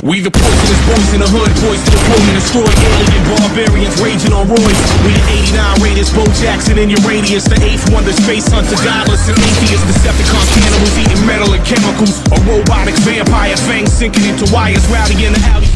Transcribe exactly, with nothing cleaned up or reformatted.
We the poisonous boys in the hood, boys to the and destroy alien barbarians raging on roids. We the eighty-nine raiders, Bo Jackson in your radius. The eighth wonder, space hunter, godless and atheist. Decepticons, cannibals eating metal and chemicals. A robotic vampire, fangs sinking into wires, rowdy in the alley.